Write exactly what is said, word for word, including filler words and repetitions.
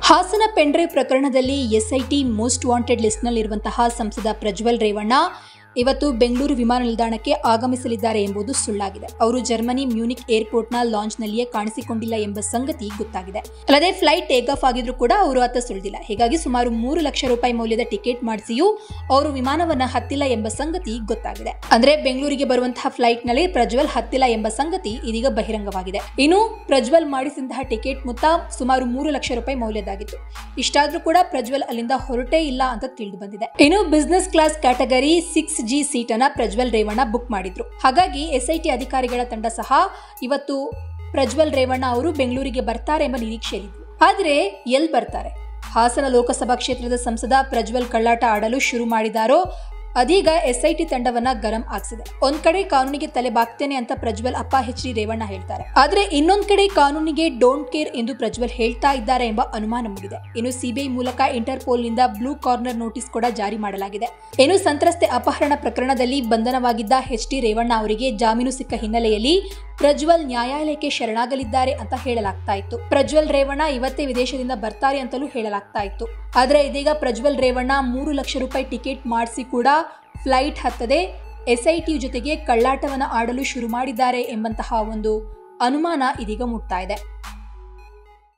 Hassan pen drive ಪ್ರಕರಣದಲ್ಲಿ SIT most wanted ಲಿಸ್ಟ್ನಲ್ಲಿರುವಂತಹ ಸಂಸದ ಪ್ರಜ್ವಲ್ ರೇವಣ್ಣ ಇವತ್ತು ಬೆಂಗಳೂರು ವಿಮಾನ ನಿಲ್ದಾಣಕ್ಕೆ ಆಗಮಿಸಲಿದ್ದಾರೆ ಎಂಬುದು ಸುಳ್ಳಾಗಿದೆ. ಅವರು ಜರ್ಮನಿ ಮ್ಯೂನಿಕ್ ಏರ್ಪೋರ್ಟ್ನ ಲಾಂಚ್ನಲ್ಲಿಯೇ ಕಾಣಿಸಿಕೊಂಡಿಲ್ಲ ಎಂಬ ಸಂಗತಿ ಗೊತ್ತಾಗಿದೆ. ಅಲ್ಲದೆ ಫ್ಲೈಟ್ ಟೇಕ್ ಆಫ್ ಆಗಿದ್ರು ಕೂಡ ಅವರು ಆತ ಸುಳಿದಿಲ್ಲ. ಹೀಗಾಗಿ ಸುಮಾರು ಮೂರು ಲಕ್ಷ ರೂಪಾಯಿ ಮೌಲ್ಯದ ಟಿಕೆಟ್ ಮಾಡಿಸಿಯೂ ಅವರು ವಿಮಾನವನ್ನ ಹತ್ತಿಲ್ಲ ಎಂಬ ಸಂಗತಿ ಗೊತ್ತಾಗಿದೆ. ಅಂದ್ರೆ ಬೆಂಗಳೂರಿಗೆ ಬರುವಂತಹ ಫ್ಲೈಟ್ ನಲ್ಲಿ ಪ್ರಜ್ವಲ್ ಹತ್ತಿಲ್ಲ ಎಂಬ ಸಂಗತಿ ಇದೀಗ ಬಹಿರಂಗವಾಗಿದೆ. ಇನ್ನು ಪ್ರಜ್ವಲ್ ಮಾಡಿಸಿದಂತಹ ಟಿಕೆಟ್ ಮೊತ್ತ ಸುಮಾರು ಮೂರು ಲಕ್ಷ ರೂಪಾಯಿ ಮೌಲ್ಯದಾಗಿತ್ತು. ಇಷ್ಟಾದ್ರೂ ಕೂಡ ಪ್ರಜ್ವಲ್ ಅಲ್ಲಿಂದ ಹೊರಟೇ ಇಲ್ಲ ಅಂತ ತಿಳಿದು ಬಂದಿದೆ. ಇನ್ನು business class category six G seat ಅನ್ನ ಪ್ರಜ್ವಲ್ ರೇವಣ್ಣ ಬುಕ್ ಮಾಡಿದ್ರು. ಹಾಗಾಗಿ ಎಸ್ಐಟಿ ಅಧಿಕಾರಿಗಳ ತಂಡ ಸಹ ಇವತ್ತು ಪ್ರಜ್ವಲ್ ರೇವಣ್ಣ ಅವರು ಬೆಂಗಳೂರಿಗೆ ಬರ್ತಾರೆ ಎಂಬ ನಿರೀಕ್ಷೆಯಲ್ಲಿದ್ರು. ಆದ್ರೆ ಎಲ್ಲಿ ಬರ್ತಾರೆ? ಹಾಸನ ಲೋಕಸಭಾ ಕ್ಷೇತ್ರದ ಸಂಸದ ಪ್ರಜ್ವಲ್ ಕಳ್ಳಾಟ ಆಡಲು ಶುರು ಮಾಡಿದಾರೋ ಅದೀಗ ಎಸ್ಐಟಿ ತಂಡವನ್ನ ಗರಂ ಆಗಿಸಿದೆ. ಒಂದ್ ಕಡೆ ಕಾನೂನಿಗೆ ತಲೆ ಬಾಗ್ತೇನೆ ಅಂತ ಪ್ರಜ್ವಲ್ ಅಪ್ಪ ಎಚ್ ಡಿ ರೇವಣ್ಣ ಹೇಳ್ತಾರೆ. ಆದ್ರೆ ಇನ್ನೊಂದ್ ಕಡೆ ಕಾನೂನಿಗೆ ಡೋಂಟ್ ಕೇರ್ ಎಂದು ಪ್ರಜ್ವಲ್ ಹೇಳ್ತಾ ಇದ್ದಾರೆ ಎಂಬ ಅನುಮಾನ ಮೂಡಿದೆ. ಇನ್ನು ಸಿಬಿಐ ಮೂಲಕ ಇಂಟರ್ಪೋಲ್ ನಿಂದ ಬ್ಲೂ ಕಾರ್ನರ್ ನೋಟಿಸ್ ಕೂಡ ಜಾರಿ ಮಾಡಲಾಗಿದೆ. ಇನ್ನು ಸಂತ್ರಸ್ತೆ ಅಪಹರಣ ಪ್ರಕರಣದಲ್ಲಿ ಬಂಧನವಾಗಿದ್ದ ಎಚ್ ಡಿ ರೇವಣ್ಣ ಅವರಿಗೆ ಜಾಮೀನು ಸಿಕ್ಕ ಹಿನ್ನೆಲೆಯಲ್ಲಿ ಪ್ರಜ್ವಲ್ ನ್ಯಾಯಾಲಯಕ್ಕೆ ಶರಣಾಗಲಿದ್ದಾರೆ ಅಂತ ಹೇಳಲಾಗ್ತಾ ಇತ್ತು. ಪ್ರಜ್ವಲ್ ರೇವಣ್ಣ ಇವತ್ತೇ ವಿದೇಶದಿಂದ ಬರ್ತಾರೆ ಅಂತಲೂ ಹೇಳಲಾಗ್ತಾ ಇತ್ತು. ಆದ್ರೆ ಇದೀಗ ಪ್ರಜ್ವಲ್ ರೇವಣ್ಣ ಮೂರು ಲಕ್ಷ ರೂಪಾಯಿ ಟಿಕೆಟ್ ಮಾಡಿಸಿ ಕೂಡ ಫ್ಲೈಟ್ ಹತ್ತದೆ ಎಸ್ಐಟಿ ಜೊತೆಗೆ ಕಳ್ಳಾಟವನ್ನ ಆಡಲು ಶುರು ಮಾಡಿದ್ದಾರೆ ಎಂಬಂತಹ ಒಂದು ಅನುಮಾನ ಇದೀಗ ಮುಟ್ತಾ ಇದೆ.